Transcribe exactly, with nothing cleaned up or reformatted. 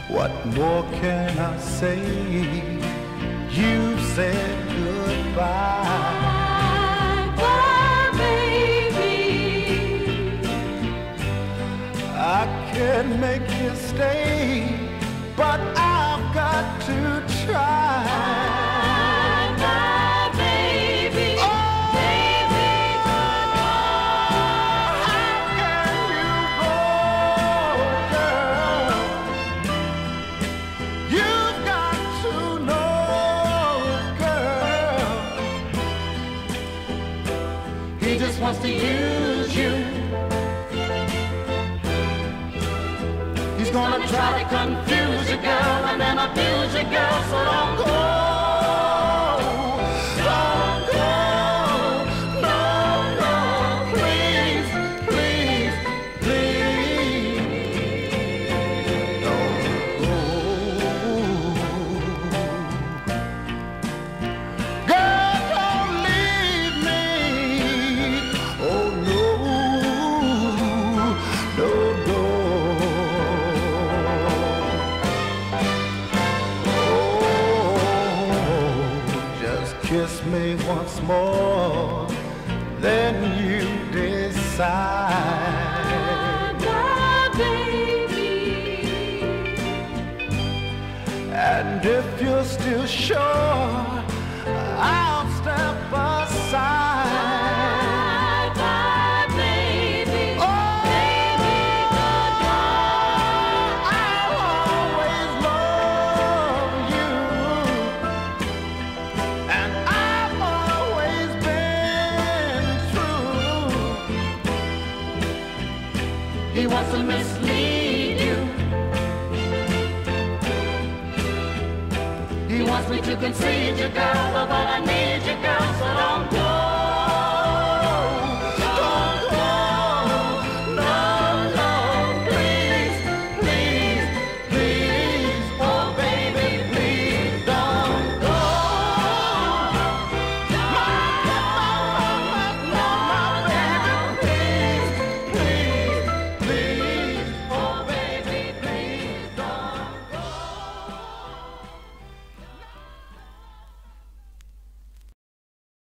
What more can I say? You've said goodbye. Bye, baby. I can't make you stay, but I've got to try. Bye, baby. Oh, baby, goodbye. how can you go, girl? You've got to know, girl. He just wants to use you. He's Gonna try to confuse you, girl, and then abuse you, girl, so don't go. Don't go. No, no, please, please, please. Don't go. Girl, don't leave me. Oh no, no, no. Kiss me once more, then you decide. Bye, baby. And if you're still sure, I'll step aside. Bye, baby. Oh, Baby, goodbye. I'll always love you, and I've always been true. He wants to mislead you. He wants me to concede you, girl, but I need you, girl, so don't